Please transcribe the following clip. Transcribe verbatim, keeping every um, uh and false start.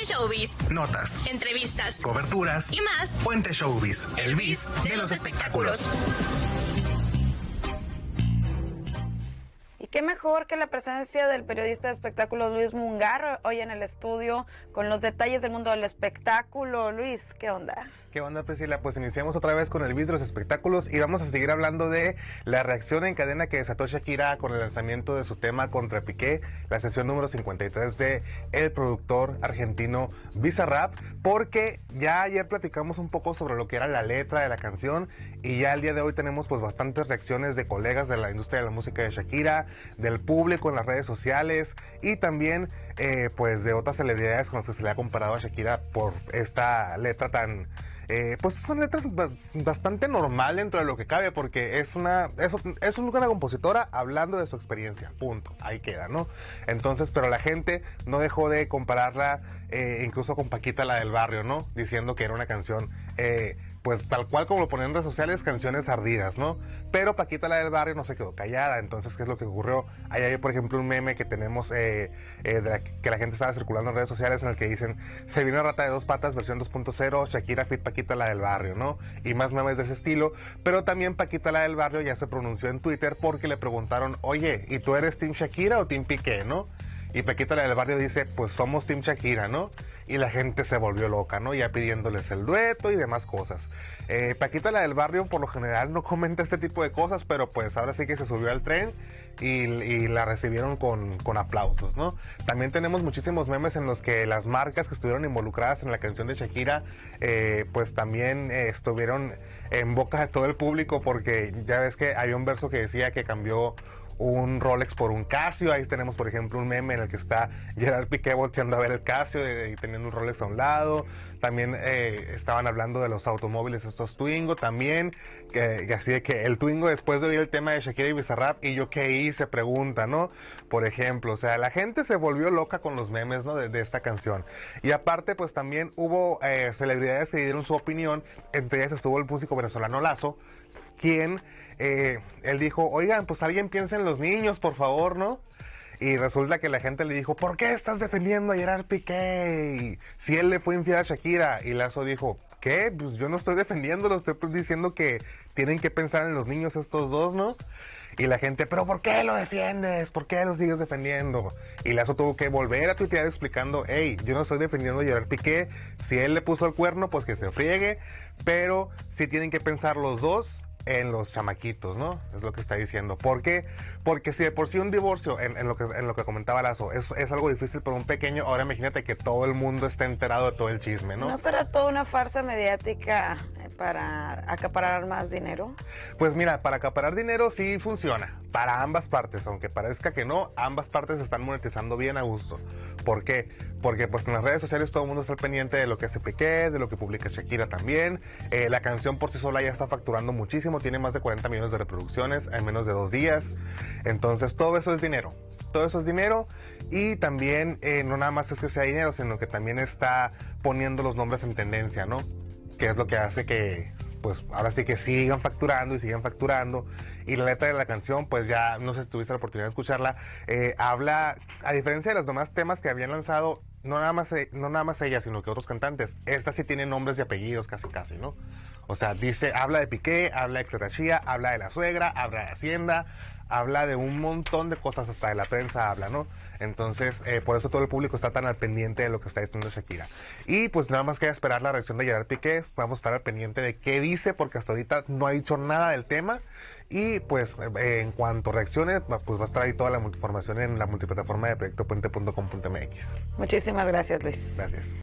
showbiz, notas, entrevistas, coberturas y más. Puente Showbiz, el biz de los espectáculos. Y qué mejor que la presencia del periodista de espectáculos Luis Mungarro hoy en el estudio con los detalles del mundo del espectáculo. Luis, ¿qué onda? ¿Qué onda, Priscila? Pues iniciamos otra vez con el biz de los espectáculos y vamos a seguir hablando de la reacción en cadena que desató Shakira con el lanzamiento de su tema contra Piqué, la sesión número cincuenta y tres de el productor argentino Bizarrap, porque ya ayer platicamos un poco sobre lo que era la letra de la canción y ya el día de hoy tenemos pues bastantes reacciones de colegas de la industria de la música de Shakira, del público en las redes sociales y también eh, pues de otras celebridades con las que se le ha comparado a Shakira por esta letra tan... Eh, pues es una letra bastante normal dentro de lo que cabe, porque es una es, es una compositora hablando de su experiencia, punto, ahí queda, ¿no? Entonces, pero la gente no dejó de compararla eh, incluso con Paquita, la del barrio, ¿no? Diciendo que era una canción eh, pues tal cual como lo ponen en redes sociales, canciones ardidas, ¿no? Pero Paquita, la del barrio, no se quedó callada. Entonces, ¿qué es lo que ocurrió? Ahí hay, por ejemplo, un meme que tenemos, eh, eh, de la, que la gente estaba circulando en redes sociales, en el que dicen, se vino Rata de dos patas, versión dos punto cero, Shakira fit Paquita, la del barrio, ¿no? Y más memes de ese estilo. Pero también Paquita, la del barrio, ya se pronunció en Twitter porque le preguntaron, oye, ¿y tú eres Team Shakira o Team Piqué, no? Y Paquita, la del barrio, dice, pues somos Team Shakira, ¿no? Y la gente se volvió loca, ¿no? Ya pidiéndoles el dueto y demás cosas. Eh, Paquita, la del barrio, por lo general no comenta este tipo de cosas, pero pues ahora sí que se subió al tren y, y la recibieron con, con aplausos, ¿no? También tenemos muchísimos memes en los que las marcas que estuvieron involucradas en la canción de Shakira, eh, pues también eh, estuvieron en boca de todo el público, porque ya ves que había un verso que decía que cambió un Rolex por un Casio. Ahí tenemos, por ejemplo, un meme en el que está Gerard Piqué volteando a ver el Casio y, y teniendo un Rolex a un lado. También eh, estaban hablando de los automóviles estos Twingo también, que, que así de que el Twingo, después de oír el tema de Shakira y Bizarrap, y yo qué hice, se pregunta, ¿no? Por ejemplo, o sea, la gente se volvió loca con los memes, ¿no? De, de esta canción. Y aparte, pues también hubo eh, celebridades que dieron su opinión. Entre ellas estuvo el músico venezolano Lazo, quien, eh, él dijo, oigan, pues alguien piensa en los niños, por favor, ¿no? Y resulta que la gente le dijo, ¿por qué estás defendiendo a Gerard Piqué? Si él le fue infiel a Shakira. Y Lazo dijo, ¿qué? Pues yo no estoy defendiéndolo, estoy diciendo que tienen que pensar en los niños estos dos, ¿no? Y la gente, ¿pero por qué lo defiendes? ¿Por qué lo sigues defendiendo? Y Lazo tuvo que volver a tuitear explicando, hey, yo no estoy defendiendo a Gerard Piqué, si él le puso el cuerno, pues que se friegue, pero sí tienen que pensar los dos en los chamaquitos, ¿no? Es lo que está diciendo. ¿Por qué? Porque si de por sí un divorcio, en, en, lo, que, en lo que comentaba Lazo, es, es algo difícil para un pequeño, ahora imagínate que todo el mundo está enterado de todo el chisme, ¿no? ¿No será toda una farsa mediática para acaparar más dinero? Pues mira, para acaparar dinero sí funciona, para ambas partes, aunque parezca que no, ambas partes están monetizando bien a gusto. ¿Por qué? Porque pues en las redes sociales todo el mundo está al pendiente de lo que hace Piqué, de lo que publica Shakira también. Eh, la canción por sí sola ya está facturando muchísimo, tiene más de cuarenta millones de reproducciones en menos de dos días. Entonces todo eso es dinero, todo eso es dinero. Y también eh, no nada más es que sea dinero, sino que también está poniendo los nombres en tendencia, ¿no? Que es lo que hace que, pues ahora sí que sigan facturando y sigan facturando. Y la letra de la canción, pues ya, no sé si tuviste la oportunidad de escucharla, eh, habla, a diferencia de los demás temas que habían lanzado, no nada más, no nada más ella, sino que otros cantantes, esta sí tiene nombres y apellidos casi casi, ¿no? O sea, dice, habla de Piqué, habla de Clorachía, habla de la suegra, habla de Hacienda, habla de un montón de cosas, hasta de la prensa habla, ¿no? Entonces, eh, por eso todo el público está tan al pendiente de lo que está diciendo Shakira. Y pues nada más queda esperar la reacción de Gerard Piqué, vamos a estar al pendiente de qué dice, porque hasta ahorita no ha dicho nada del tema. Y pues eh, en cuanto reaccione, pues va a estar ahí toda la información en la multiplataforma de proyecto puente punto com punto m x. Muchísimas gracias, Luis. Gracias.